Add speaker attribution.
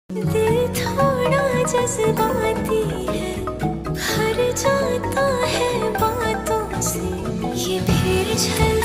Speaker 1: दिल थोड़ा जज्बाती है, हर जाता है बातों से, ये फिर छल